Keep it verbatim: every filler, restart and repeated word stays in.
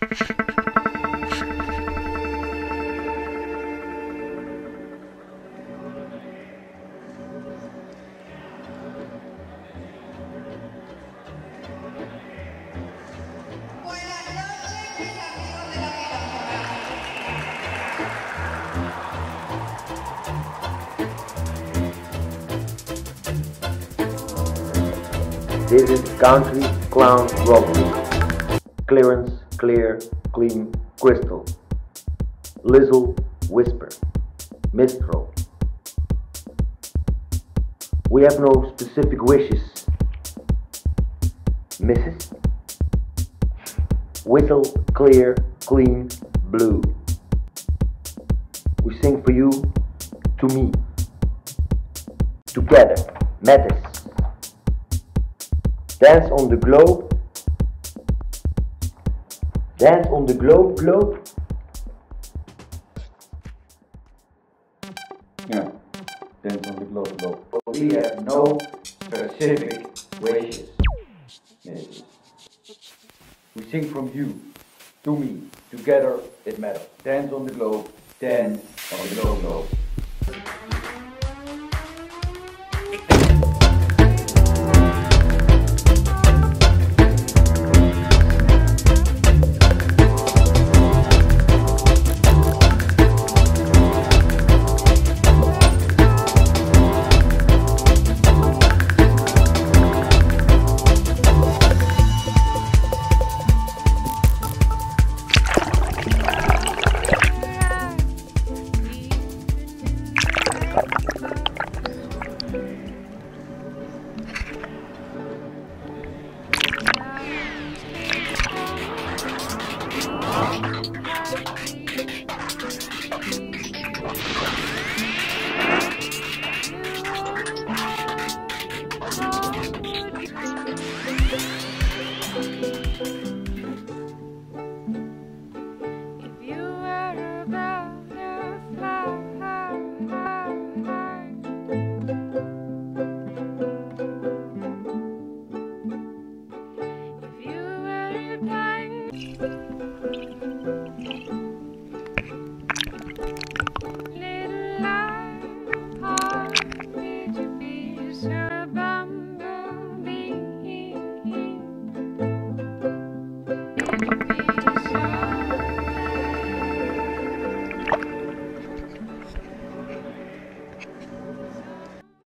This is Country Clown Rock Mix. Clearance, clear, clean, crystal. Lizzle, whisper. Mistral. We have no specific wishes. Missus Whistle, clear, clean, blue. We sing for you, to me. Together, Mattis. Dance on the globe. Dance on the globe, globe. Yeah, dance on the globe, globe. But we have no specific wishes. Yes. We sing from you, to me, together it matters. Dance on the globe, dance on the globe, globe. Bye.